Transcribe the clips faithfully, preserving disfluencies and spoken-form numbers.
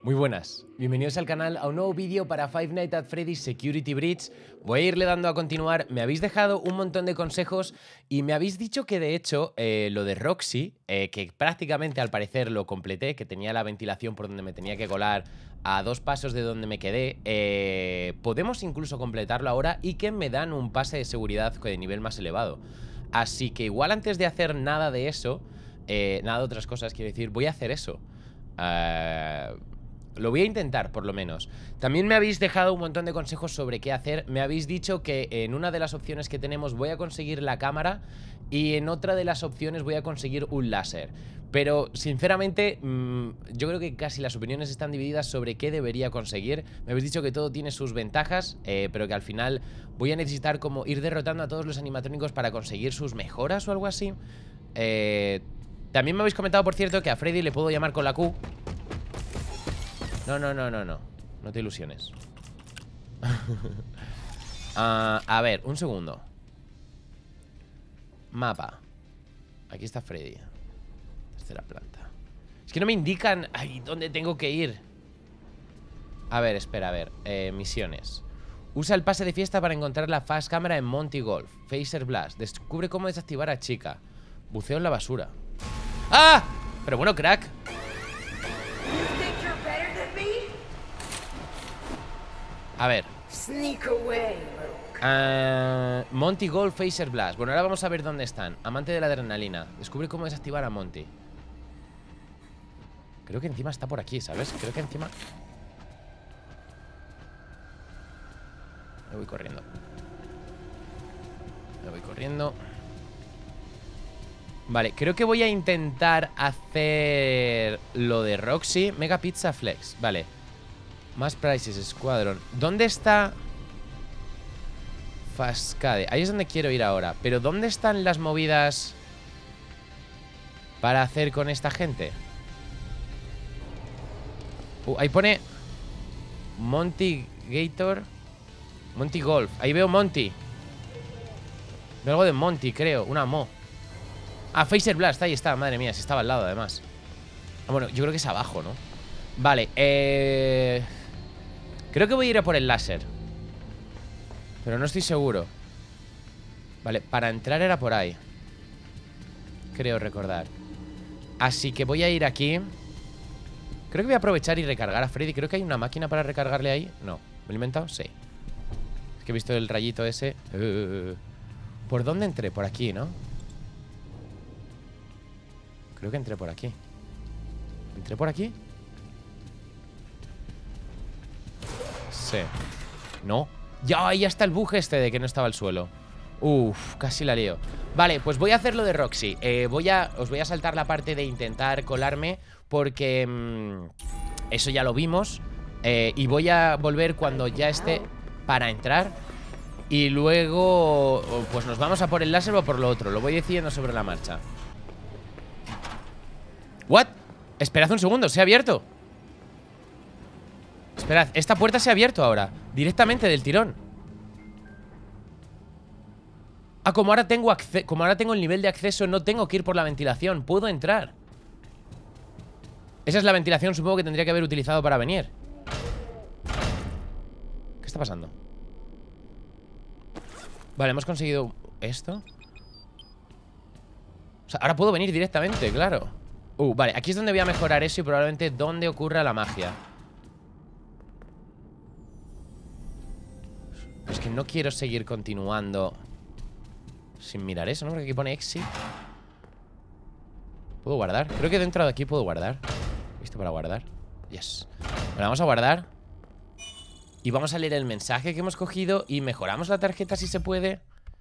Muy buenas, bienvenidos al canal a un nuevo vídeo para Five Nights at Freddy's Security Breach. Voy a irle dando a continuar. Me habéis dejado un montón de consejos y me habéis dicho que de hecho eh, lo de Roxy, eh, que prácticamente al parecer lo completé, que tenía la ventilación por donde me tenía que colar a dos pasos de donde me quedé, eh, podemos incluso completarlo ahora y que me dan un pase de seguridad de nivel más elevado. Así que igual antes de hacer nada de eso, eh, nada de otras cosas, quiero decir, voy a hacer eso. Uh, Lo voy a intentar, por lo menos. También me habéis dejado un montón de consejos sobre qué hacer. Me habéis dicho que en una de las opciones que tenemos voy a conseguir la cámara y en otra de las opciones voy a conseguir un láser. Pero, sinceramente, mmm, yo creo que casi las opiniones están divididas sobre qué debería conseguir. Me habéis dicho que todo tiene sus ventajas, eh, pero que al final voy a necesitar como ir derrotando a todos los animatrónicos para conseguir sus mejoras o algo así. Eh, también me habéis comentado, por cierto, que a Freddy le puedo llamar con la Q. No, no, no, no, no. No te ilusiones. uh, A ver, un segundo. Mapa. Aquí está Freddy. Tercera planta. Es que no me indican ay, dónde tengo que ir. A ver, espera, a ver eh, misiones. Usa el pase de fiesta para encontrar la fast cámara en Monty Golf. Phaser Blast. Descubre cómo desactivar a chica. Buceo en la basura. ¡Ah! Pero bueno, crack. A ver. Uh, Monty Golf, Phaser Blast. Bueno, ahora vamos a ver dónde están. Amante de la adrenalina. Descubre cómo desactivar a Monty. Creo que encima está por aquí, ¿sabes? Creo que encima... Me voy corriendo. Me voy corriendo. Vale, creo que voy a intentar hacer lo de Roxy. Mega Pizza Flex. Vale. Más Prices, Squadron. ¿Dónde está Fascade? Ahí es donde quiero ir ahora. Pero ¿dónde están las movidas para hacer con esta gente? Uh, ahí pone Monty Gator, Monty Golf. Ahí veo Monty. Veo algo de Monty, creo. Una Mo. Ah, Phaser Blast, ahí está, madre mía, si estaba al lado además. Ah, bueno, yo creo que es abajo, ¿no? Vale, eh... creo que voy a ir a por el láser, pero no estoy seguro. Vale, para entrar era por ahí, creo recordar. Así que voy a ir aquí. Creo que voy a aprovechar y recargar a Freddy. Creo que hay una máquina para recargarle ahí. No, ¿me lo he inventado? Sí. Es que he visto el rayito ese. uh, ¿Por dónde entré? Por aquí, ¿no? Creo que entré por aquí. ¿Entré por aquí? Sí. No. Ya, ahí está el bug este de que no estaba el suelo. Uf, casi la lío. Vale, pues voy a hacer lo de Roxy. eh, voy a, Os voy a saltar la parte de intentar colarme, porque mmm, eso ya lo vimos. eh, Y voy a volver cuando ya esté para entrar. Y luego pues nos vamos a por el láser o por lo otro. Lo voy decidiendo sobre la marcha. ¿What? Esperad un segundo, ¿se ha abierto? Esperad, esta puerta se ha abierto ahora, directamente del tirón. Ah, como ahora tengo acce- como ahora tengo el nivel de acceso, no tengo que ir por la ventilación, puedo entrar. Esa es la ventilación, supongo que tendría que haber utilizado para venir. ¿Qué está pasando? Vale, hemos conseguido esto. O sea, ahora puedo venir directamente, claro. Uh, vale, aquí es donde voy a mejorar eso y probablemente donde ocurra la magia. Es que no quiero seguir continuando sin mirar eso, ¿no? Porque aquí pone exit. ¿Puedo guardar? Creo que dentro de aquí puedo guardar. ¿Listo para guardar? Yes. Bueno, vamos a guardar. Y vamos a leer el mensaje que hemos cogido y mejoramos la tarjeta si se puede.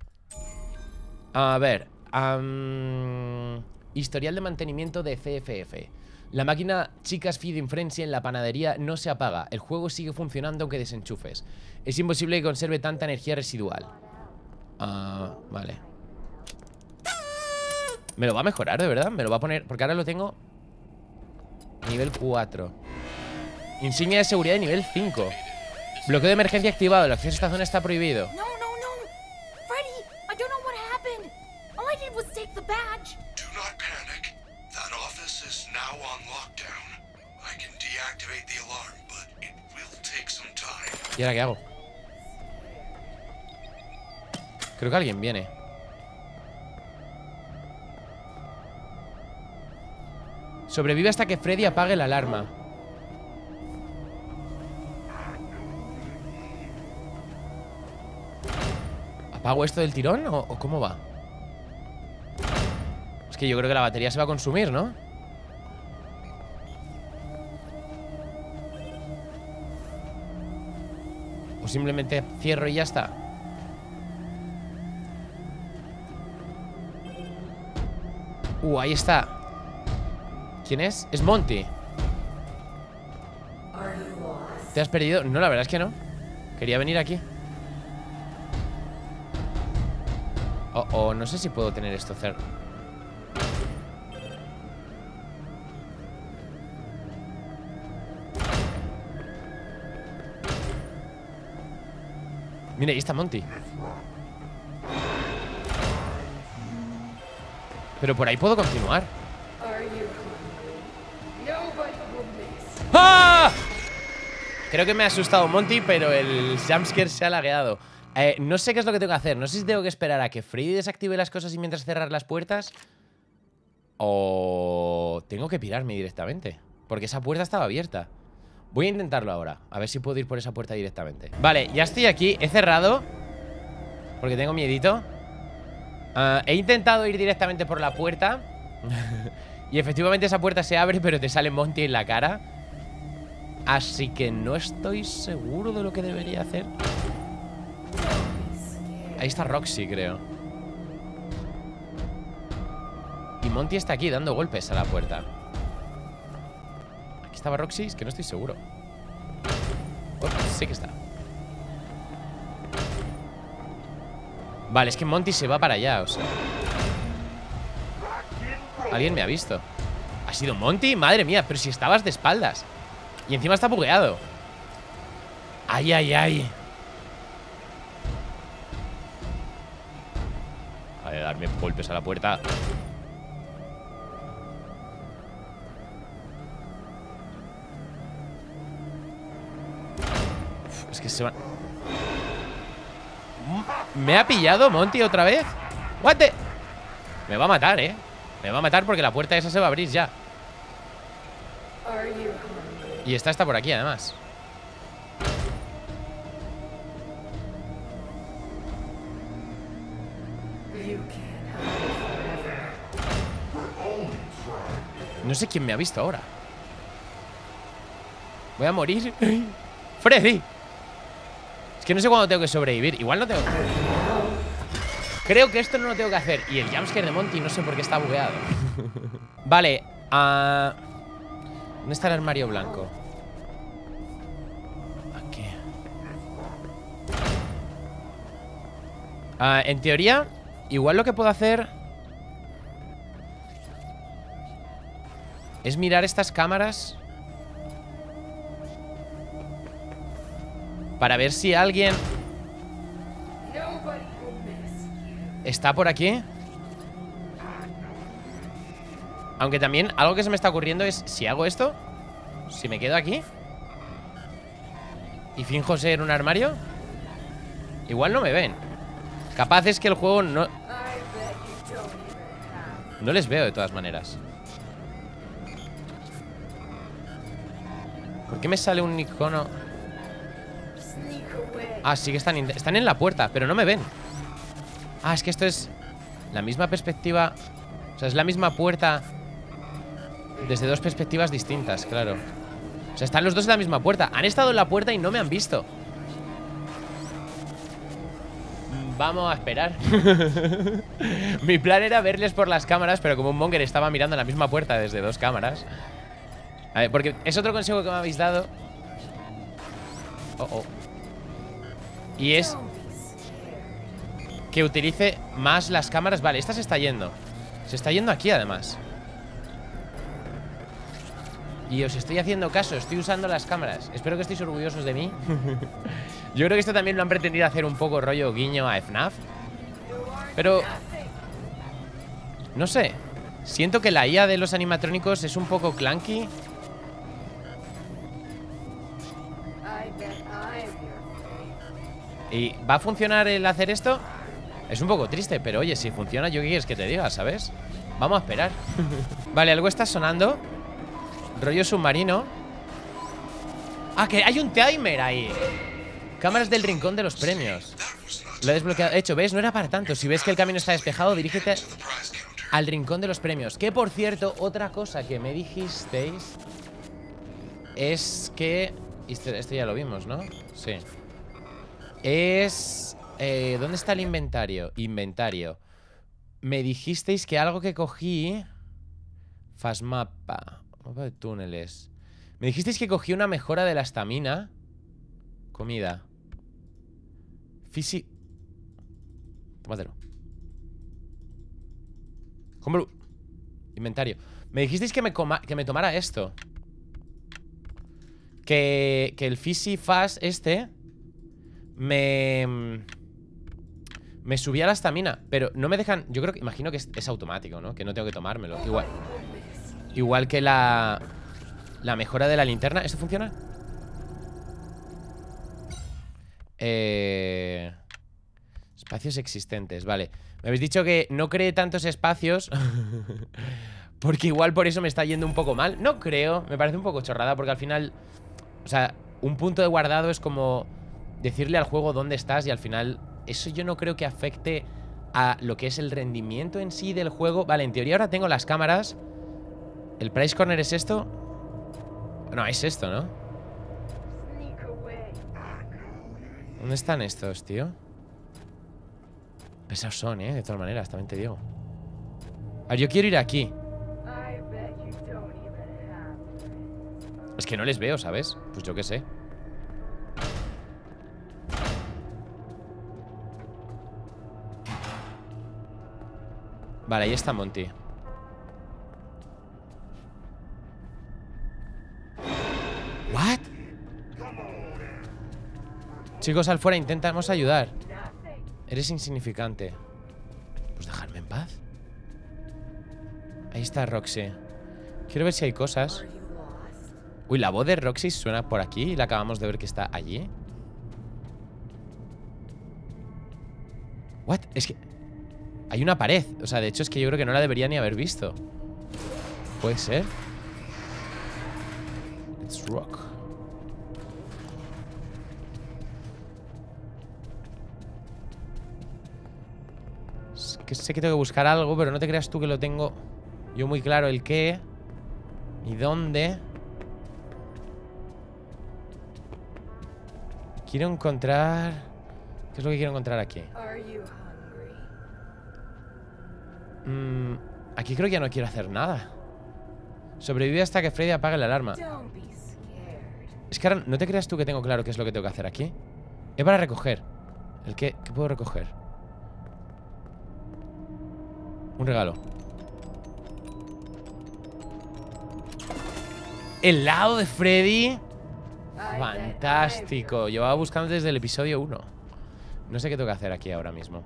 A ver. Um, historial de mantenimiento de C F F. La máquina Chicas Feeding Frenzy en la panadería no se apaga. El juego sigue funcionando aunque desenchufes. Es imposible que conserve tanta energía residual. Ah, uh, vale. ¿Me lo va a mejorar, de verdad? ¿Me lo va a poner? Porque ahora lo tengo nivel cuatro. Insignia de seguridad de nivel cinco. Bloqueo de emergencia activado. El acceso a esta zona está prohibido. No, no, no. Freddy, I don't know what happened. All I did was take the badge. Do not panic. That office is now on lockdown. I can deactivate ¿Y ahora qué hago? Creo que alguien viene. Sobrevive hasta que Freddy apague la alarma. ¿Apago esto del tirón o, o cómo va? Es que yo creo que la batería se va a consumir, ¿no? O simplemente cierro y ya está. Uh, ahí está. ¿Quién es? Es Monty. ¿Te has perdido? No, la verdad es que no. Quería venir aquí. Oh, oh, no sé si puedo tener esto cerca. Mira, ahí está Monty. Pero por ahí puedo continuar. ¡Ah! Creo que me ha asustado Monty, pero el jumpscare se ha lagueado. Eh, no sé qué es lo que tengo que hacer. No sé si tengo que esperar a que Freddy desactive las cosas y mientras cerrar las puertas, o tengo que pirarme directamente, porque esa puerta estaba abierta. Voy a intentarlo ahora, a ver si puedo ir por esa puerta directamente. Vale, ya estoy aquí, he cerrado porque tengo miedito. uh, He intentado ir directamente por la puerta y efectivamente esa puerta se abre, pero te sale Monty en la cara. Así que no estoy seguro de lo que debería hacer. Ahí está Roxy, creo. Y Monty está aquí dando golpes a la puerta. Aquí estaba Roxy, es que no estoy seguro. Oh, sí que está. Vale, es que Monty se va para allá, o sea. Alguien me ha visto. ¿Ha sido Monty? Madre mía, pero si estabas de espaldas. Y encima está bugueado. Ay, ay, ay. A ver, darme golpes a la puerta. Uf, es que se van. ¿Me ha pillado Monty otra vez? What the... Me va a matar, eh. Me va a matar porque la puerta esa se va a abrir ya. Y esta está por aquí, además. No sé quién me ha visto ahora. Voy a morir. ¡Freddy! Es que no sé cuándo tengo que sobrevivir. Igual no tengo que... Creo que esto no lo tengo que hacer. Y el jumpscare de Monty no sé por qué está bugueado. Vale. uh... ¿Dónde está el armario blanco? Aquí. uh, En teoría, igual lo que puedo hacer es mirar estas cámaras para ver si alguien está por aquí. Aunque también algo que se me está ocurriendo es, si hago esto, si me quedo aquí y finjo ser un armario, igual no me ven. Capaz es que el juego no... No les veo de todas maneras. ¿Por qué me sale un icono? Ah, sí que están, están en la puerta, pero no me ven. Ah, es que esto es la misma perspectiva. O sea, es la misma puerta desde dos perspectivas distintas, claro. O sea, están los dos en la misma puerta. Han estado en la puerta y no me han visto. Vamos a esperar. Mi plan era verles por las cámaras, pero como un monger estaba mirando la misma puerta desde dos cámaras. A ver, porque es otro consejo que me habéis dado. Oh, oh. Y es que utilice más las cámaras. Vale, esta se está yendo. Se está yendo aquí, además. Y os estoy haciendo caso, estoy usando las cámaras. Espero que estéis orgullosos de mí. Yo creo que esto también lo han pretendido hacer un poco rollo guiño a F NAF. Pero... no sé. Siento que la I A de los animatrónicos es un poco clunky. ¿Y va a funcionar el hacer esto? Es un poco triste, pero oye, si funciona, ¿yo qué quieres que te diga, sabes? Vamos a esperar. Vale, algo está sonando. Rollo submarino. Ah, que hay un timer ahí. Cámaras del rincón de los premios. Lo he desbloqueado. De hecho, ¿ves? No era para tanto. Si ves que el camino está despejado, dirígete al rincón de los premios. Que, por cierto, otra cosa que me dijisteis es que... Esto, esto ya lo vimos, ¿no? Sí. Es... Eh, ¿dónde está el inventario? Inventario. Me dijisteis que algo que cogí... Fastmapa. Mapa de túneles. Me dijisteis que cogí una mejora de la estamina. Comida. Fisi... Tómatelo. Cómpralo. Inventario. Me dijisteis que me, coma... que me tomara esto. Que... Que el Fisi Fast este... Me... Me subía la estamina. Pero no me dejan... Yo creo que... Imagino que es, es automático, ¿no? Que no tengo que tomármelo. Igual. Igual que la... La mejora de la linterna. ¿Esto funciona? Eh... Espacios existentes, vale. Me habéis dicho que no cree tantos espacios porque igual por eso me está yendo un poco mal. No creo, me parece un poco chorrada porque al final... O sea, un punto de guardado es como decirle al juego dónde estás y al final eso yo no creo que afecte a lo que es el rendimiento en sí del juego. Vale, en teoría ahora tengo las cámaras. ¿El price corner es esto? No, es esto, ¿no? ¿Dónde están estos, tío? Pesados son, ¿eh? De todas maneras, también te digo. A ver, yo quiero ir aquí. Es que no les veo, ¿sabes? Pues yo qué sé. Vale, ahí está Monty. ¿What? Chicos, al fuera, intentamos ayudar. Eres insignificante. Pues dejarme en paz. Ahí está Roxy. Quiero ver si hay cosas. Uy, la voz de Roxy suena por aquí y la acabamos de ver que está allí. What? Es que... Hay una pared. O sea, de hecho es que yo creo que no la debería ni haber visto. ¿Puede ser? It's rock. Es que sé que tengo que buscar algo, pero no te creas tú que lo tengo yo muy claro el qué y dónde. Quiero encontrar... ¿Qué es lo que quiero encontrar aquí? Mm, aquí creo que ya no quiero hacer nada. Sobrevive hasta que Freddy apague la alarma. Es que ahora no te creas tú que tengo claro qué es lo que tengo que hacer aquí. Es para recoger. ¿El qué? ¿Qué puedo recoger? Un regalo. El lado de Freddy. Fantástico. Llevaba buscando desde el episodio uno. No sé qué tengo que hacer aquí ahora mismo.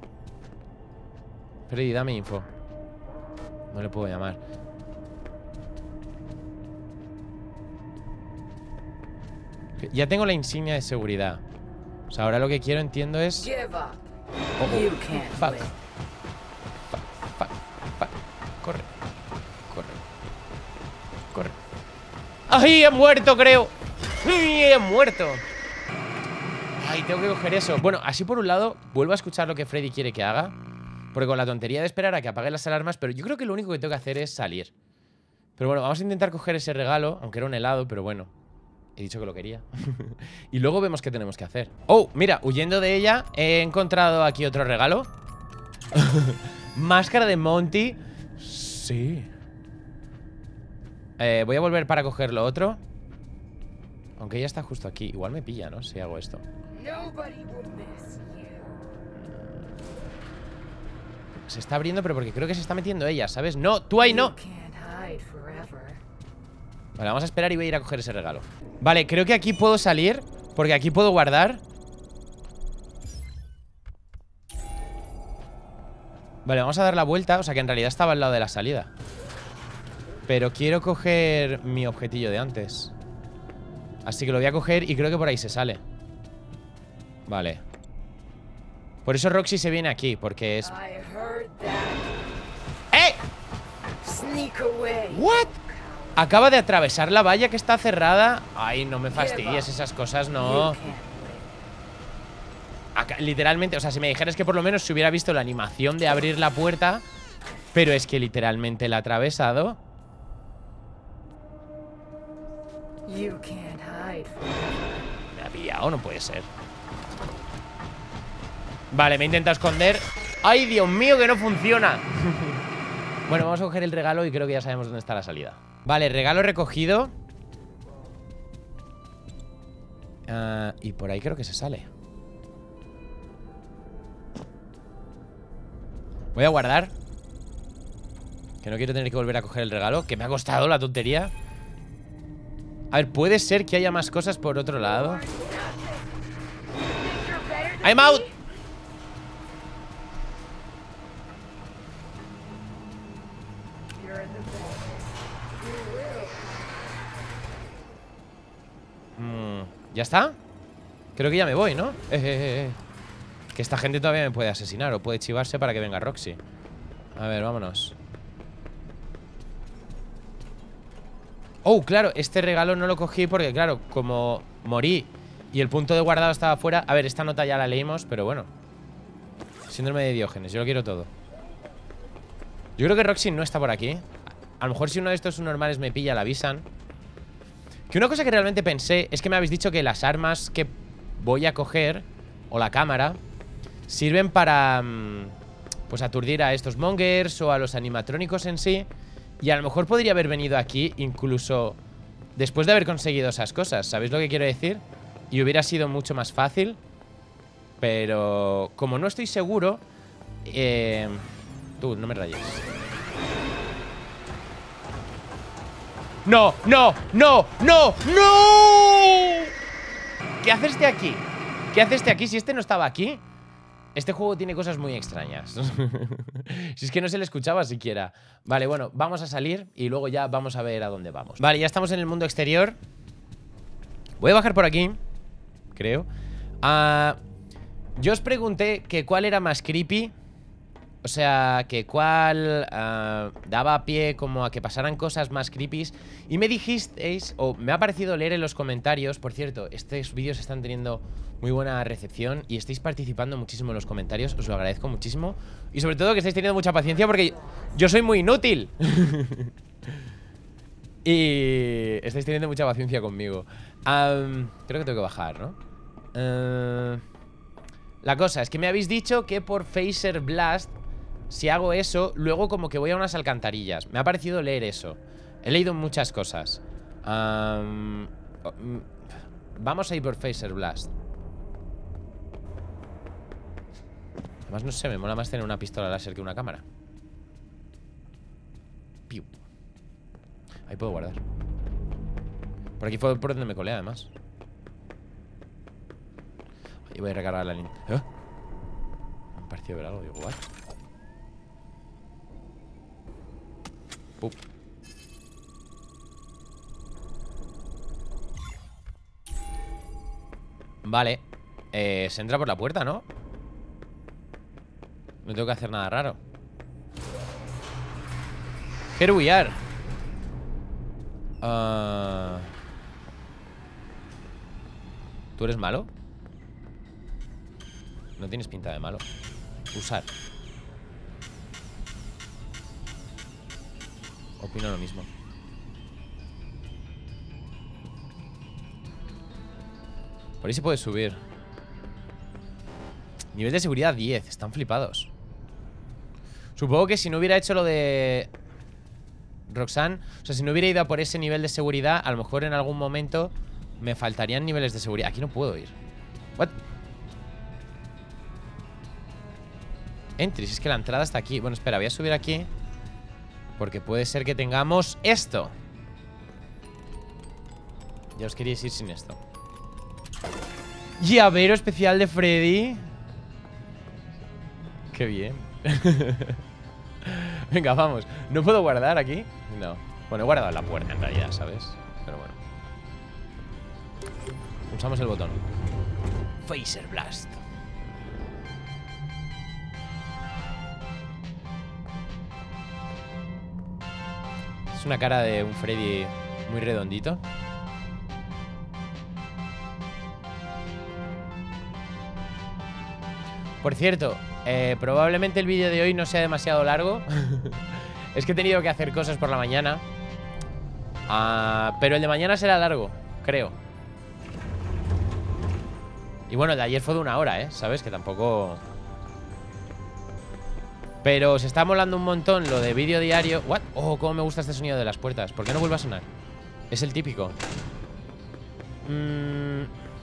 Freddy, dame info. No le puedo llamar. Ya tengo la insignia de seguridad. O sea, ahora lo que quiero, entiendo, es... Oh, oh. Fuck. Fuck, fuck, fuck. Corre. Corre. Corre. ¡Ay, he muerto, creo! ¡Ay, he muerto! Ay, tengo que coger eso. Bueno, así por un lado, vuelvo a escuchar lo que Freddy quiere que haga. Porque con la tontería de esperar a que apague las alarmas. Pero yo creo que lo único que tengo que hacer es salir. Pero bueno, vamos a intentar coger ese regalo. Aunque era un helado, pero bueno. He dicho que lo quería. Y luego vemos qué tenemos que hacer. Oh, mira, huyendo de ella, he encontrado aquí otro regalo. Máscara de Monty. Sí. eh, Voy a volver para coger lo otro. Aunque ella está justo aquí. Igual me pilla, ¿no? Si hago esto. Se está abriendo, pero porque creo que se está metiendo ella, ¿sabes? No, tú ahí no. Vale, vamos a esperar y voy a ir a coger ese regalo. Vale, creo que aquí puedo salir, porque aquí puedo guardar. Vale, vamos a dar la vuelta. O sea que en realidad estaba al lado de la salida. Pero quiero coger mi objetillo de antes. Así que lo voy a coger y creo que por ahí se sale. Vale. Por eso Roxy se viene aquí, porque es... ¡Eh! ¿What? Acaba de atravesar la valla que está cerrada. Ay, no me fastidies, esas cosas no. Acá, literalmente, o sea, si me dijeras que por lo menos se hubiera visto la animación de abrir la puerta. Pero es que literalmente la ha atravesado. Me ha pillado, no puede ser. Vale, me he intentado esconder. ¡Ay, Dios mío, que no funciona! Bueno, vamos a coger el regalo y creo que ya sabemos dónde está la salida. Vale, regalo recogido. uh, Y por ahí creo que se sale. Voy a guardar, que no quiero tener que volver a coger el regalo, que me ha costado la tontería. A ver, puede ser que haya más cosas por otro lado. I'm out. mm, ¿Ya está? Creo que ya me voy, ¿no? Eh, eh, eh. Que esta gente todavía me puede asesinar o puede chivarse para que venga Roxy. A ver, vámonos. Oh, claro, este regalo no lo cogí porque, claro, como morí y el punto de guardado estaba fuera. A ver, esta nota ya la leímos, pero bueno. Síndrome de Diógenes, yo lo quiero todo. Yo creo que Roxy no está por aquí. A lo mejor si uno de estos subnormales me pilla, la avisan. Que una cosa que realmente pensé es que me habéis dicho que las armas que voy a coger, o la cámara, sirven para, pues, aturdir a estos mongers o a los animatrónicos en sí. Y a lo mejor podría haber venido aquí incluso después de haber conseguido esas cosas. ¿Sabéis lo que quiero decir? Y hubiera sido mucho más fácil. Pero como no estoy seguro, eh... Tú, no me rayes. ¡No! ¡No! ¡No! ¡No! ¡No! ¿Qué hace este aquí? ¿Qué hace este aquí si este no estaba aquí? Este juego tiene cosas muy extrañas. Si es que no se le escuchaba siquiera. Vale, bueno, vamos a salir y luego ya vamos a ver a dónde vamos. Vale, ya estamos en el mundo exterior. Voy a bajar por aquí, creo. uh, Yo os pregunté que cuál era más creepy. O sea, que cuál uh, daba pie como a que pasaran cosas más creepies. Y me dijisteis, o me ha parecido leer en los comentarios. Por cierto, estos vídeos están teniendo muy buena recepción y estáis participando muchísimo en los comentarios. Os lo agradezco muchísimo. Y sobre todo que estáis teniendo mucha paciencia porque yo soy muy inútil. Y estáis teniendo mucha paciencia conmigo. um, Creo que tengo que bajar, ¿no? Uh, la cosa es que me habéis dicho que por Phaser Blast, si hago eso, luego como que voy a unas alcantarillas. Me ha parecido leer eso. He leído muchas cosas. um, Vamos a ir por Phaser Blast. Además, no sé, me mola más tener una pistola láser que una cámara. Piu. Ahí puedo guardar. Por aquí fue por donde me colé, además. Ahí voy a recargar la línea. ¿Eh? Me ha parecido ver algo, digo, ¿what? Pup. Vale. eh, Se entra por la puerta, ¿no? No tengo que hacer nada raro. Here we are. uh... ¿Tú eres malo? No tienes pinta de malo. Usar. Opino lo mismo. Por ahí se puede subir. Nivel de seguridad diez. Están flipados. Supongo que si no hubiera hecho lo de Roxanne, o sea, si no hubiera ido a por ese nivel de seguridad, a lo mejor en algún momento me faltarían niveles de seguridad. Aquí no puedo ir. What? Entry, si es que la entrada está aquí. Bueno, espera, voy a subir aquí porque puede ser que tengamos esto. Ya os queríais ir sin esto. Llavero especial de Freddy. Qué bien. Venga, vamos. ¿No puedo guardar aquí? No. Bueno, he guardado en la puerta en realidad, ¿sabes? Pero bueno. Pulsamos el botón. Phaser Blast. Es una cara de un Freddy muy redondito. Por cierto, eh, probablemente el vídeo de hoy no sea demasiado largo. Es que he tenido que hacer cosas por la mañana. uh, Pero el de mañana será largo, creo. Y bueno, el de ayer fue de una hora, ¿eh? ¿Sabes? Que tampoco... Pero se está molando un montón lo de vídeo diario. ¿What? Oh, cómo me gusta este sonido de las puertas. ¿Por qué no vuelve a sonar? Es el típico. Mm...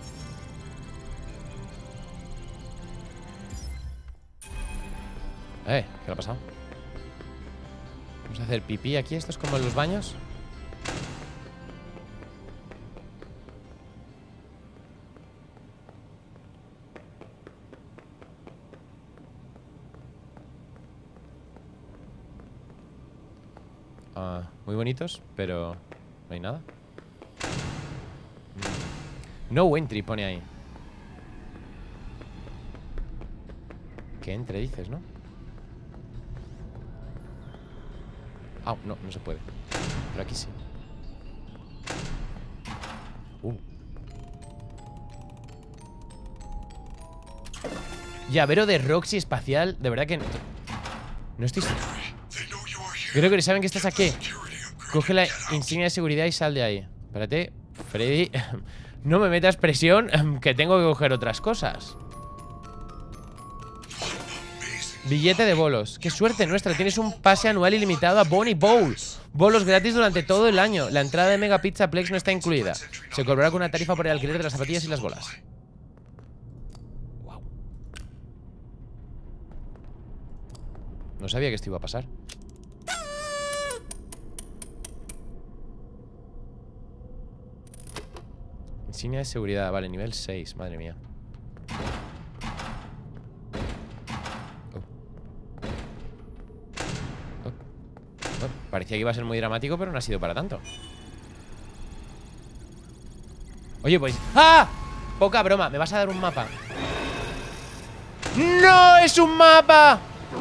Eh, ¿qué le ha pasado? Vamos a hacer pipí aquí. Esto es como en los baños. Ah, muy bonitos, pero no hay nada. No entry pone ahí. Que entre, dices, ¿no? Ah, no, no se puede. Pero aquí sí. Uh. Llavero de Roxy espacial. De verdad que no, no estoy... Creo que saben que estás aquí. Coge la insignia de seguridad y sal de ahí. Espérate, Freddy. No me metas presión, que tengo que coger otras cosas. Billete de bolos. Qué suerte nuestra. Tienes un pase anual ilimitado a Bonnie Bowl. Bolos gratis durante todo el año. La entrada de Mega Pizza Plex no está incluida. Se cobrará con una tarifa por el alquiler de las zapatillas y las bolas. Wow. No sabía que esto iba a pasar. Insignia de seguridad, vale, nivel seis, madre mía. Oh. Oh. Oh. Parecía que iba a ser muy dramático, pero no ha sido para tanto. Oye, pues... ¡Ah! Poca broma, me vas a dar un mapa. ¡No es un mapa!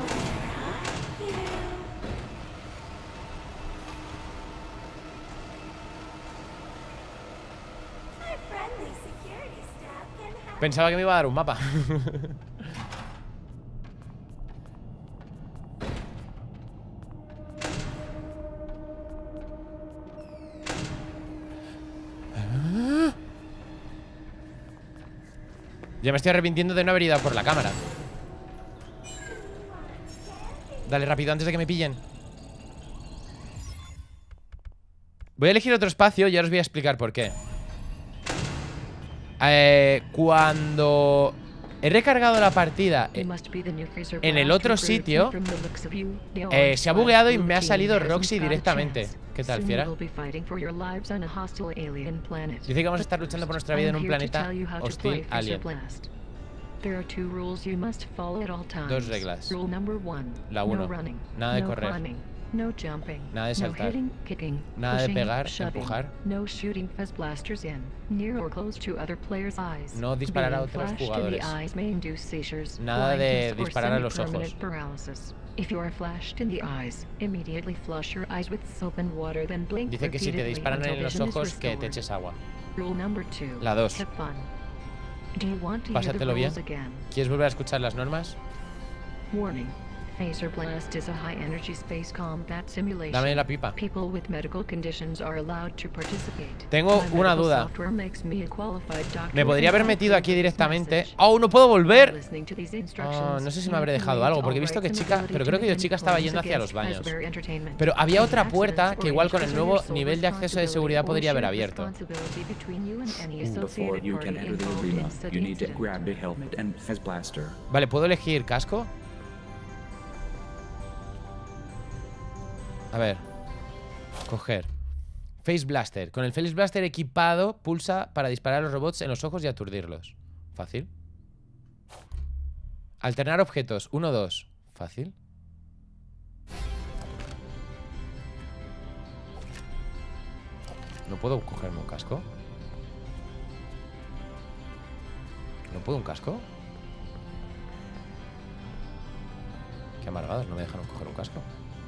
Pensaba que me iba a dar un mapa. Ya me estoy arrepintiendo de no haber ido por la cámara. Dale, rápido, antes de que me pillen. Voy a elegir otro espacio y ahora os voy a explicar por qué. Eh, cuando he recargado la partida eh, en el otro sitio, eh, se ha bugueado y me ha salido Roxy directamente. ¿Qué tal, fiera? Dice que vamos a estar luchando por nuestra vida en un planeta hostil alien. Dos reglas. La uno. Nada de correr. Nada de saltar. Nada de pegar, empujar. No disparar a otros jugadores. Nada de disparar a los ojos. Dice que si te disparan en los ojos, que te eches agua. La dos. Pásatelo bien. ¿Quieres volver a escuchar las normas? Phaser Blast is a high energy space combat simulation. Dame la pipa. People with medical conditions are allowed to participate. Tengo una duda. Me podría haber metido aquí directamente. ¡Oh, no puedo volver! Oh, no sé si me habré dejado algo, porque he visto que chica... Pero creo que yo chica estaba yendo hacia los baños. Pero había otra puerta que igual con el nuevo nivel de acceso de seguridad podría haber abierto. Vale, ¿puedo elegir casco? A ver. Coger. Face Blaster. Con el Face Blaster equipado, pulsa para disparar a los robots en los ojos y aturdirlos. Fácil. Alternar objetos. uno, dos. Fácil. ¿No puedo cogerme un casco? ¿No puedo un casco? Qué amargados, no me dejaron coger un casco.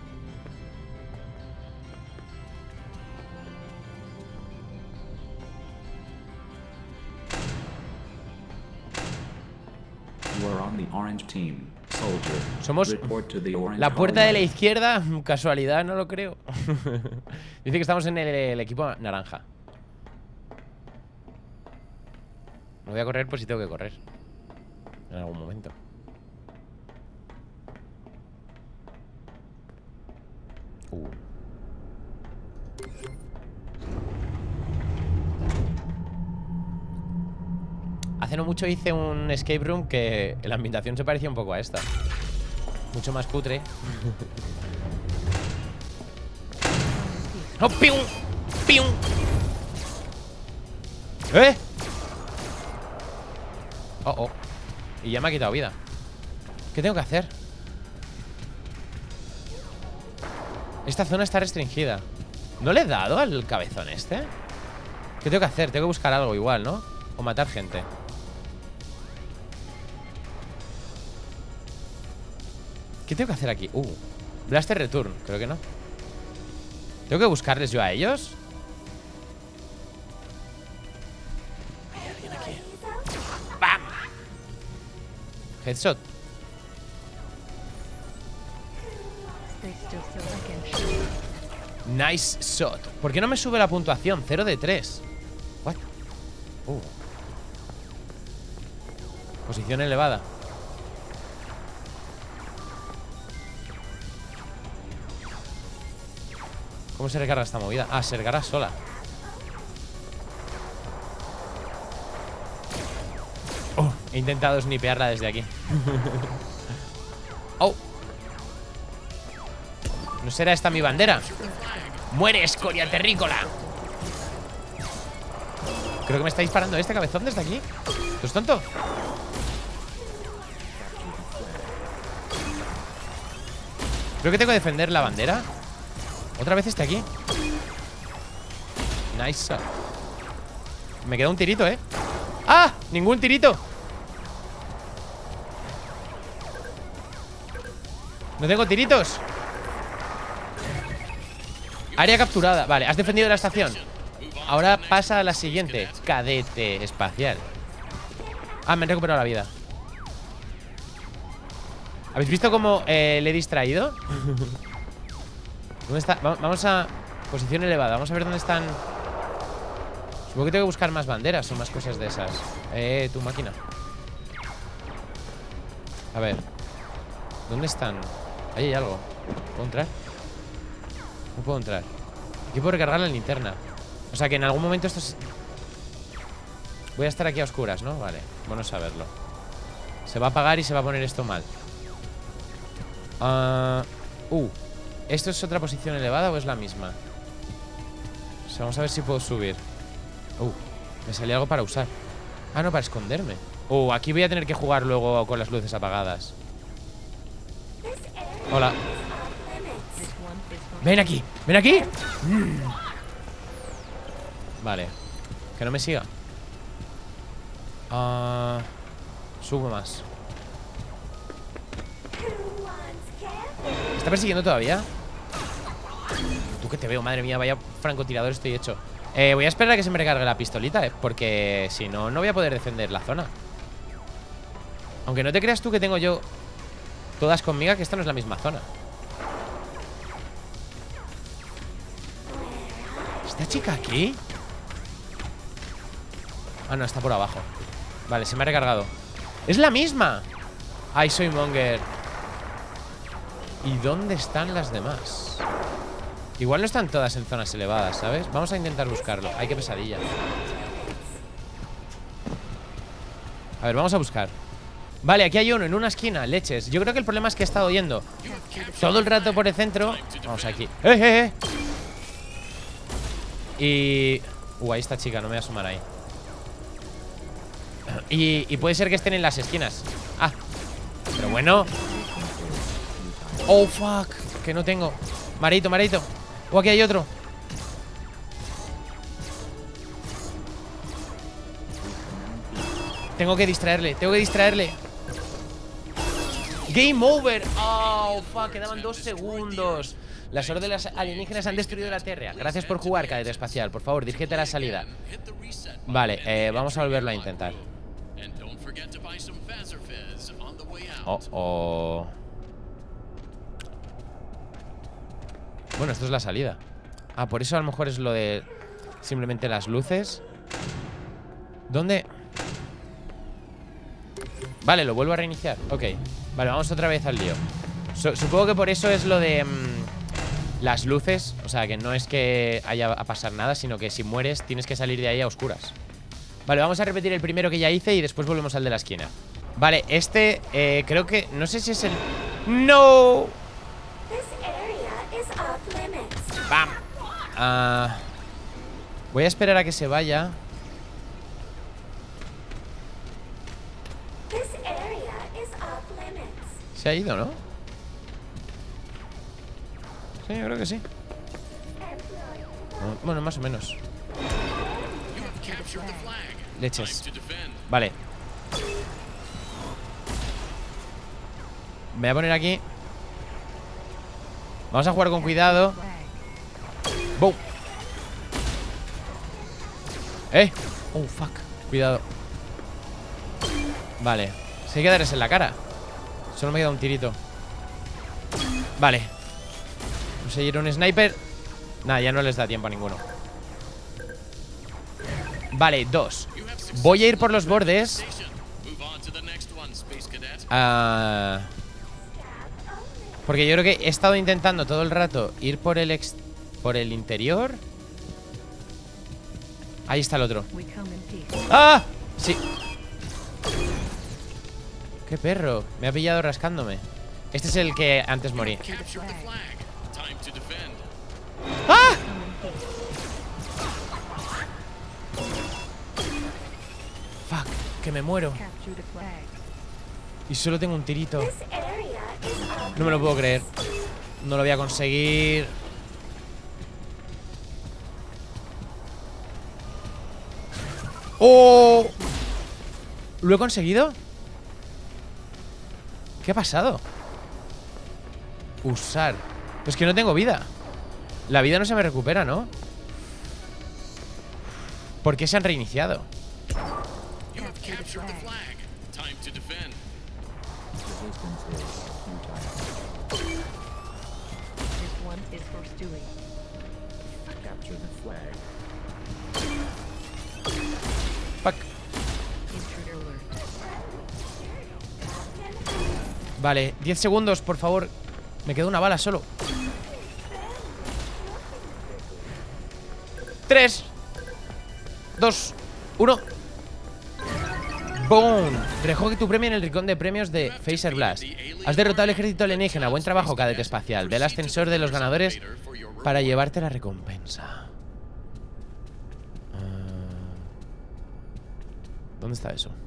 You are on the orange team, soldier. Somos Report to the orange la puerta de la hallway. izquierda. Casualidad, no lo creo. Dice que estamos en el, el equipo naranja. No voy a correr por si tengo que correr en algún momento. Uh. Hace no mucho hice un escape room que la ambientación se parecía un poco a esta. Mucho más cutre. ¡Oh, pium! ¡Pium! ¡Eh! Oh, oh. Y ya me ha quitado vida. ¿Qué tengo que hacer? Esta zona está restringida. ¿No le he dado al cabezón este? ¿Qué tengo que hacer? Tengo que buscar algo igual, ¿no? O matar gente. ¿Qué tengo que hacer aquí? Uh, Blaster Return, creo que no. ¿Tengo que buscarles yo a ellos? Hay alguien aquí. ¡Bam! Headshot. They still feel like an Nice shot. ¿Por qué no me sube la puntuación? cero de tres. What? Uh. Posición elevada. ¿Cómo se recarga esta movida? Ah, se recarga sola. Oh, he intentado snipearla desde aquí. Oh. ¿No será esta mi bandera? ¡Muere, escoria terrícola! Creo que me está disparando este cabezón desde aquí. ¿Tú es tonto? Creo que tengo que defender la bandera. Otra vez este aquí. Nice. Me queda un tirito, ¿eh? ¡Ah! Ningún tirito. No tengo tiritos. Área capturada. Vale, has defendido la estación. Ahora pasa a la siguiente. Cadete espacial. Ah, me han recuperado la vida. ¿Habéis visto cómo eh, le he distraído? ¿Dónde está? Vamos a... Posición elevada. Vamos a ver dónde están. Supongo que tengo que buscar más banderas o más cosas de esas. Eh, tu máquina. A ver. ¿Dónde están? Ahí hay algo. ¿Puedo entrar? No puedo entrar. Aquí puedo recargar la linterna. O sea que en algún momento esto es... Voy a estar aquí a oscuras, ¿no? Vale, bueno saberlo. Se va a apagar y se va a poner esto mal. Uh, uh. ¿Esto es otra posición elevada o es la misma? O sea, vamos a ver si puedo subir. Uh, me salía algo para usar. Ah, no, para esconderme. Uh, aquí voy a tener que jugar luego con las luces apagadas. Hola. Ven aquí, ven aquí. mm. Vale. Que no me siga. uh, Subo más. ¿Me está persiguiendo todavía? Tú que te veo, madre mía, vaya francotirador estoy hecho. eh, Voy a esperar a que se me recargue la pistolita, eh, porque si no, no voy a poder defender la zona. Aunque no te creas tú que tengo yo todas conmigo, que esta no es la misma zona. ¿Esta chica aquí? Ah, no, está por abajo. Vale, se me ha recargado. ¡Es la misma! Ay, soy Monger. ¿Y dónde están las demás? Igual no están todas en zonas elevadas, ¿sabes? Vamos a intentar buscarlo. Ay, qué pesadilla. A ver, vamos a buscar. Vale, aquí hay uno en una esquina, leches. Yo creo que el problema es que he estado yendo todo el rato por el centro. Vamos aquí. ¡Eh, eh, eh! Y... Uh, ahí está chica, no me voy a asomar ahí. Y, y puede ser que estén en las esquinas. Ah, pero bueno. Oh, fuck. Que no tengo. Marito, marito. Oh, aquí hay otro. Tengo que distraerle, tengo que distraerle. Game over. Oh, fuck, quedaban dos segundos. Las órdenes alienígenas han destruido la Tierra. Gracias por jugar, cadete espacial. Por favor, dirígete a la salida. Vale, eh, vamos a volverlo a intentar. Oh, oh. Bueno, esto es la salida. Ah, por eso a lo mejor es lo de simplemente las luces. ¿Dónde? Vale, lo vuelvo a reiniciar. Ok, vale, vamos otra vez al lío. So, Supongo que por eso es lo de mmm, las luces. O sea, que no es que haya a pasar nada, sino que si mueres tienes que salir de ahí a oscuras. Vale, vamos a repetir el primero que ya hice y después volvemos al de la esquina. Vale, este eh, creo que... No sé si es el... ¡No! ¡Bam! Uh, voy a esperar a que se vaya. Se ha ido, ¿no? Sí, yo creo que sí. Bueno, más o menos. Leches. Vale. Me voy a poner aquí. Vamos a jugar con cuidado. ¡Boom! ¡Eh! ¡Oh, fuck! Cuidado. Vale. Si hay que darles en la cara. Solo me queda un tirito. Vale. Conseguir un sniper. Nada, ya no les da tiempo a ninguno. Vale, dos. Voy a ir por los bordes. Ah... Porque yo creo que he estado intentando todo el rato ir por el ex... por el interior. Ahí está el otro. ¡Ah! Sí. ¡Qué perro! Me ha pillado rascándome. Este es el que antes morí. ¡Ah! Fuck, que me muero. Y solo tengo un tirito. No me lo puedo creer. No lo voy a conseguir. ¡Oh! ¿Lo he conseguido? ¿Qué ha pasado? Usar. Pues que no tengo vida. La vida no se me recupera, ¿no? ¿Por qué se han reiniciado? Fuck. Vale, diez segundos, por favor. Me queda una bala solo. tres, dos, uno. ¡Boom! Recoge tu premio en el rincón de premios de Phaser Blast. Has derrotado al ejército alienígena. Buen trabajo, cadete espacial. Ve al ascensor de los ganadores para llevarte la recompensa. Uh, ¿Dónde está eso?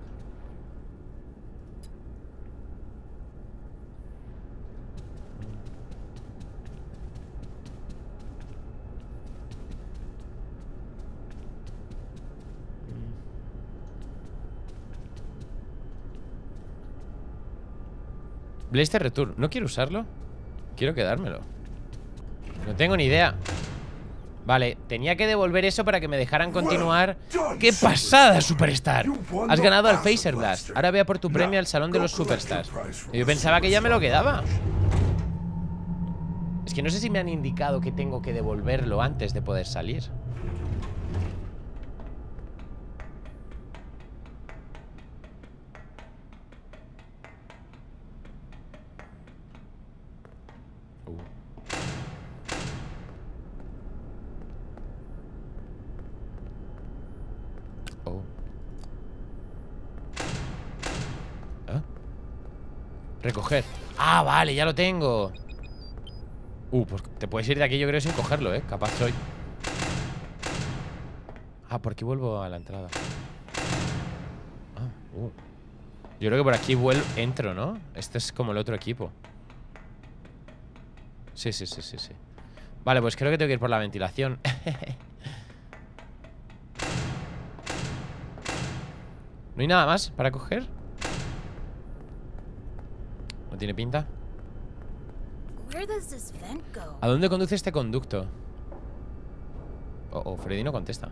Blaster Return. ¿No quiero usarlo? Quiero quedármelo. No tengo ni idea. Vale, tenía que devolver eso para que me dejaran continuar. ¡Qué pasada, Superstar! Has ganado al Phaser Blast. Ahora ve a por tu premio al Salón de los Superstars. Yo pensaba que ya me lo quedaba. Es que no sé si me han indicado que tengo que devolverlo antes de poder salir. Recoger. Ah, vale, ya lo tengo. Uh, pues te puedes ir de aquí, yo creo, sin cogerlo, eh. Capaz soy. Ah, por aquí vuelvo a la entrada. Ah, uh. Yo creo que por aquí vuelvo, entro, ¿no? Este es como el otro equipo. Sí, sí, sí, sí, sí. Vale, pues creo que tengo que ir por la ventilación. ¿No hay nada más para coger? ¿No tiene pinta? Where does this vent go? ¿A dónde conduce este conducto? Oh, oh, Freddy no contesta.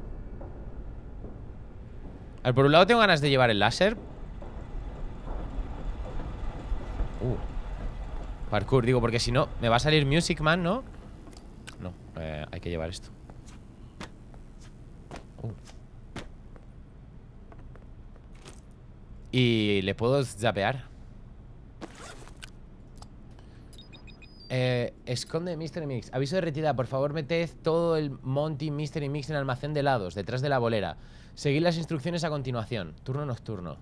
A ver, por un lado tengo ganas de llevar el láser. Uh. Parkour, digo, porque si no me va a salir Music Man, ¿no? No, eh, hay que llevar esto. Uh. Y le puedo zapear. Eh, esconde Mystery Mix. Aviso de retirada, por favor meted todo el Monty Mystery Mix en el almacén de helados, detrás de la bolera. Seguid las instrucciones a continuación. Turno nocturno.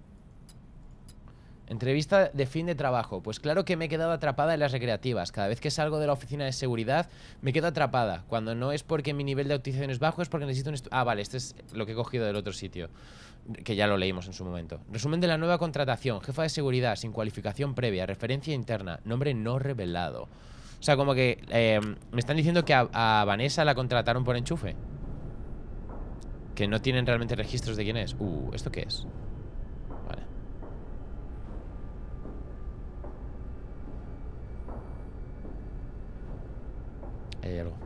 Entrevista de fin de trabajo. Pues claro que me he quedado atrapada en las recreativas. Cada vez que salgo de la oficina de seguridad me quedo atrapada. Cuando no es porque mi nivel de autización es bajo, es porque necesito un... Ah, vale, este es lo que he cogido del otro sitio, que ya lo leímos en su momento. Resumen de la nueva contratación. Jefa de seguridad, sin cualificación previa. Referencia interna. Nombre no revelado. O sea, como que eh, me están diciendo que a, a Vanessa la contrataron por enchufe. Que no tienen realmente registros de quién es. Uh, ¿esto qué es? Vale. Hay algo.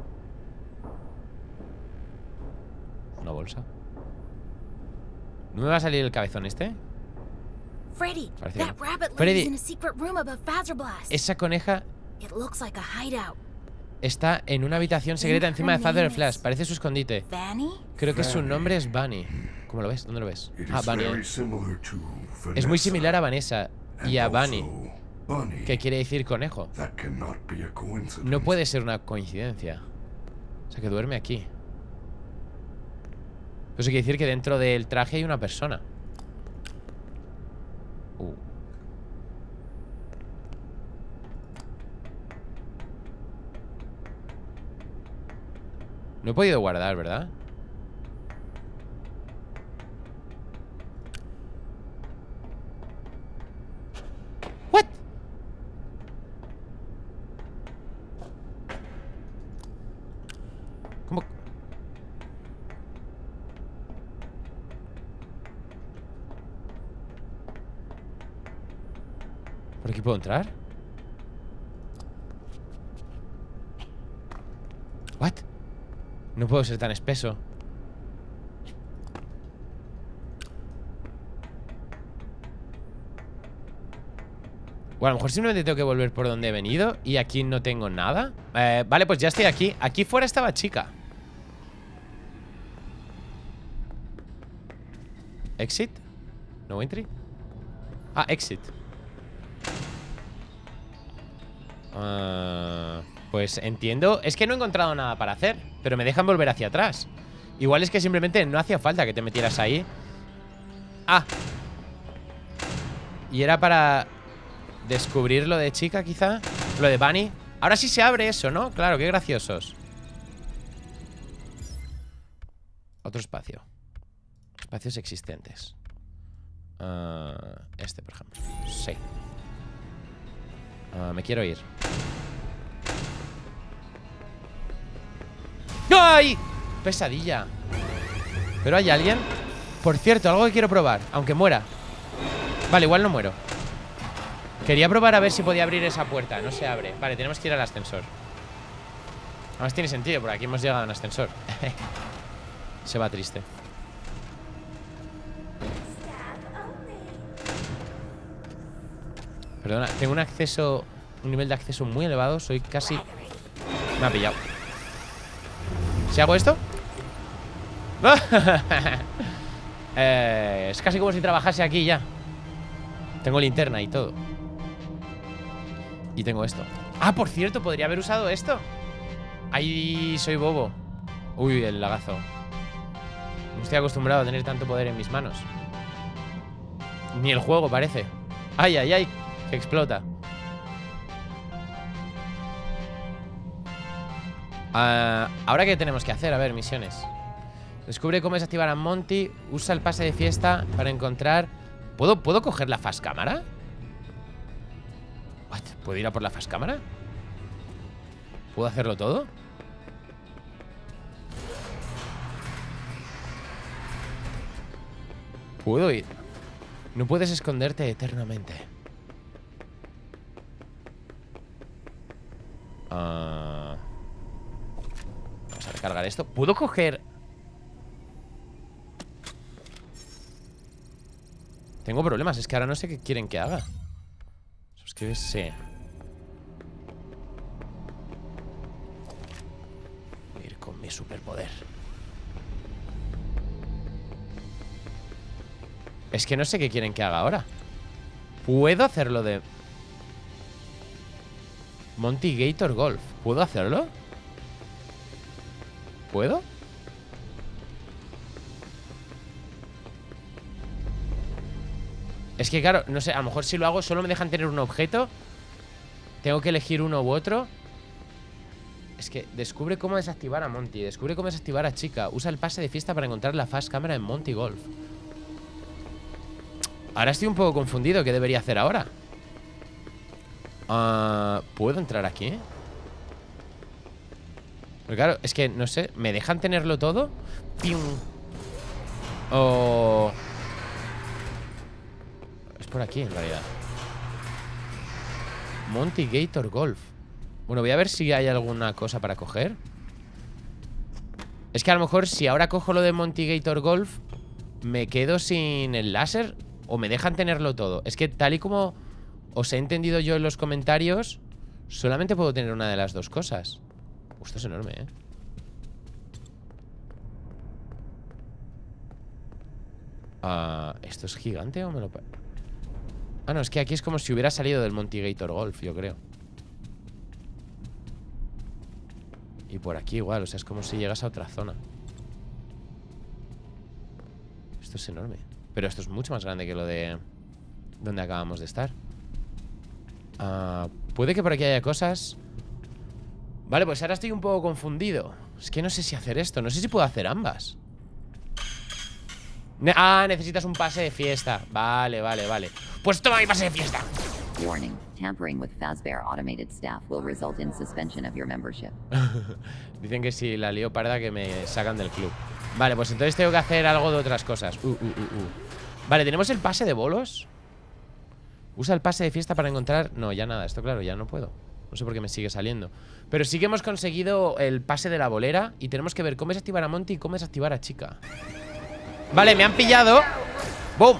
¿Una bolsa? ¿No me va a salir el cabezón este? Freddy, Parece that que no. rabbit Freddy. lives in a secret room above Fazerblast. Esa coneja It looks like a hideout. está en una habitación secreta encima de Father Flash. Parece su escondite. Vanny? Creo que su nombre es Bunny. ¿Cómo lo ves? ¿Dónde lo ves? It Ah, is Bunny. very eh. similar to Es muy Vanessa, similar a Vanessa y a and Bunny, also Bunny. que quiere decir conejo. That cannot be a coincidence. No puede ser una coincidencia. O sea, que duerme aquí. Eso quiere decir que dentro del traje hay una persona. Uh. No he podido guardar, ¿verdad? ¿What? ¿Cómo? ¿Por aquí puedo entrar? ¿What? No puedo ser tan espeso. Bueno, a lo mejor simplemente tengo que volver por donde he venido y aquí no tengo nada. eh, Vale, pues ya estoy aquí. Aquí fuera estaba chica. ¿Exit? ¿No entry? Ah, exit. Uh, pues entiendo. Es que no he encontrado nada para hacer, pero me dejan volver hacia atrás. Igual es que simplemente no hacía falta que te metieras ahí. Ah. Y era para descubrir lo de chica, quizá. Lo de Bunny. Ahora sí se abre eso, ¿no? Claro, qué graciosos. Otro espacio. Espacios existentes. uh, Este, por ejemplo. Sí. uh, Me quiero ir. ¡Ay! Pesadilla. ¿Pero hay alguien? Por cierto, algo que quiero probar, aunque muera. Vale, igual no muero. Quería probar a ver si podía abrir esa puerta. No se abre. Vale, tenemos que ir al ascensor. Además tiene sentido, porque aquí hemos llegado a un ascensor. Se va triste. Perdona, tengo un acceso, un nivel de acceso muy elevado. Soy casi... Me ha pillado. ¿Si hago esto? eh, es casi como si trabajase aquí ya. Tengo linterna y todo. Y tengo esto. Ah, por cierto, podría haber usado esto. Ahí soy bobo. Uy, el lagazo. No estoy acostumbrado a tener tanto poder en mis manos. Ni el juego parece. Ay, ay, ay, que explota. Uh, Ahora, ¿qué tenemos que hacer? A ver, misiones. Descubre cómo desactivar a Monty. Usa el pase de fiesta para encontrar... ¿Puedo, ¿puedo coger la fast cámara? What? ¿Puedo ir a por la fast cámara? ¿Puedo hacerlo todo? Puedo ir. No puedes esconderte eternamente. Uh... Vamos a recargar esto. ¿Puedo coger...? Tengo problemas, es que ahora no sé qué quieren que haga. Suscríbese. Ir con mi superpoder. Es que no sé qué quieren que haga ahora. ¿Puedo hacerlo de Monty Gator Golf? ¿Puedo hacerlo? ¿Puedo? Es que claro, no sé, a lo mejor si lo hago solo me dejan tener un objeto. Tengo que elegir uno u otro. Es que descubre cómo desactivar a Monty. Descubre cómo desactivar a Chica. Usa el pase de fiesta para encontrar la fast cámara en Monty Golf. Ahora estoy un poco confundido. ¿Qué debería hacer ahora? Uh, ¿Puedo entrar aquí? Pero claro, es que no sé. ¿Me dejan tenerlo todo? ¡Pium! O... Es por aquí en realidad. Monty Gator Golf. Bueno, voy a ver si hay alguna cosa para coger. Es que a lo mejor si ahora cojo lo de Monty Gator Golf, me quedo sin el láser o me dejan tenerlo todo. Es que tal y como os he entendido yo en los comentarios, solamente puedo tener una de las dos cosas. Uh, esto es enorme, ¿eh? Uh, ¿Esto es gigante o me lo... Ah, no, es que aquí es como si hubiera salido del Monty Gator Golf, yo creo. Y por aquí igual, o sea, es como si llegas a otra zona. Esto es enorme. Pero esto es mucho más grande que lo de donde acabamos de estar. uh, Puede que por aquí haya cosas. Vale, pues ahora estoy un poco confundido. Es que no sé si hacer esto. No sé si puedo hacer ambas. Ne Ah, necesitas un pase de fiesta. Vale, vale, vale. Pues toma mi pase de fiesta. Warning. Tampering with Fazbear automated staff will result in suspension of your membership. Dicen que si la lío parda que me sacan del club. Vale, pues entonces tengo que hacer algo de otras cosas. uh, uh, uh, uh. Vale, tenemos el pase de bolos. Usa el pase de fiesta para encontrar... No, ya nada, esto claro, ya no puedo. No sé por qué me sigue saliendo. Pero sí que hemos conseguido el pase de la bolera. Y tenemos que ver cómo desactivar a Monty y cómo desactivar a Chica. Vale, me han pillado. ¡Boom!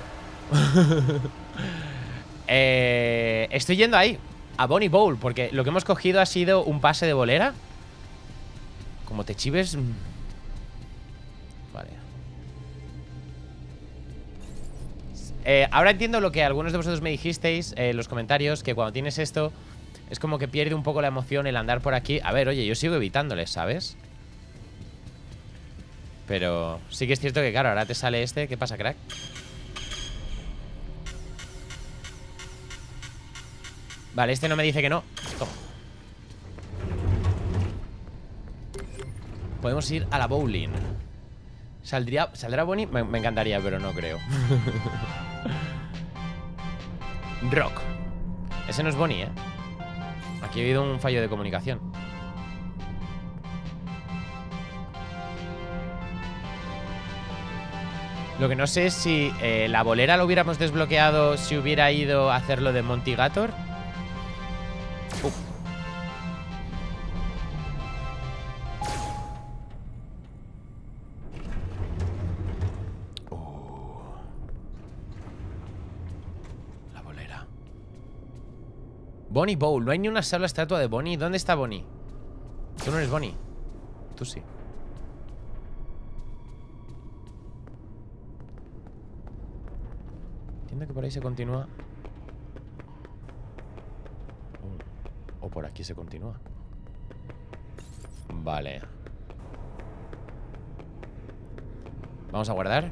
eh, Estoy yendo ahí, a Bonnie Bowl, porque lo que hemos cogido ha sido un pase de bolera. Como te chives. Vale. eh, Ahora entiendo lo que algunos de vosotros me dijisteis eh, en los comentarios, que cuando tienes esto es como que pierde un poco la emoción el andar por aquí. A ver, oye, yo sigo evitándoles, ¿sabes? Pero sí que es cierto que, claro, ahora te sale este. ¿Qué pasa, crack? Vale, este no me dice que no. Toma. Podemos ir a la bowling. ¿Saldría, ¿Saldrá Bonnie? Me, me encantaría, pero no creo. Rock. Ese no es Bonnie, ¿eh? Aquí ha habido un fallo de comunicación. Lo que no sé es si eh, la bolera lo hubiéramos desbloqueado si hubiera ido a hacerlo de Monty Gator. Uh. Uh. La bolera. Bonnie Bowl. No hay ni una sola estatua de Bonnie. ¿Dónde está Bonnie? Tú no eres Bonnie. Tú sí. Entiendo que por ahí se continúa. O por aquí se continúa. Vale. Vamos a guardar.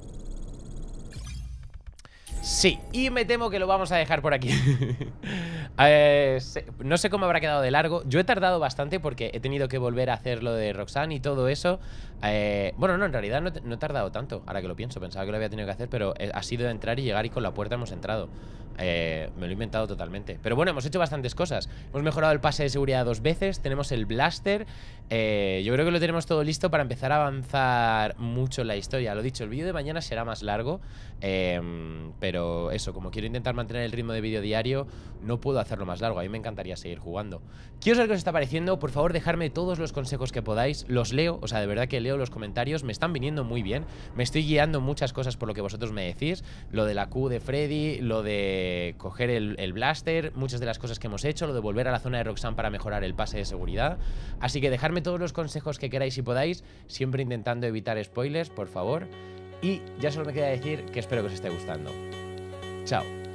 Sí, y me temo que lo vamos a dejar por aquí. Eh, se- no sé cómo habrá quedado de largo. Yo he tardado bastante porque he tenido que volver a hacer lo de Roxanne y todo eso. Eh, bueno, no, en realidad no, te- no he tardado tanto. Ahora que lo pienso, pensaba que lo había tenido que hacer, pero eh, ha sido entrar y llegar y con la puerta hemos entrado. Eh, me lo he inventado totalmente. Pero bueno, hemos hecho bastantes cosas. Hemos mejorado el pase de seguridad dos veces. Tenemos el blaster. Eh, yo creo que lo tenemos todo listo para empezar a avanzar mucho en la historia. Lo dicho, el vídeo de mañana será más largo. eh, Pero eso, como quiero intentar mantener el ritmo de vídeo diario, no puedo hacerlo más largo. A mí me encantaría seguir jugando. Quiero saber qué os está pareciendo. Por favor, dejadme todos los consejos que podáis. Los leo, o sea, de verdad que leo los comentarios. Me están viniendo muy bien. Me estoy guiando muchas cosas por lo que vosotros me decís. Lo de la Q de Freddy, lo de coger el, el blaster, muchas de las cosas que hemos hecho, lo de volver a la zona de Roxanne para mejorar el pase de seguridad. Así que dejadme todos los consejos que queráis y podáis, siempre intentando evitar spoilers, por favor. Y ya solo me queda decir que espero que os esté gustando. Chao.